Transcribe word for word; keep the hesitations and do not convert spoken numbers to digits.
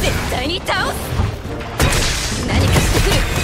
対に倒す。何かしてくる。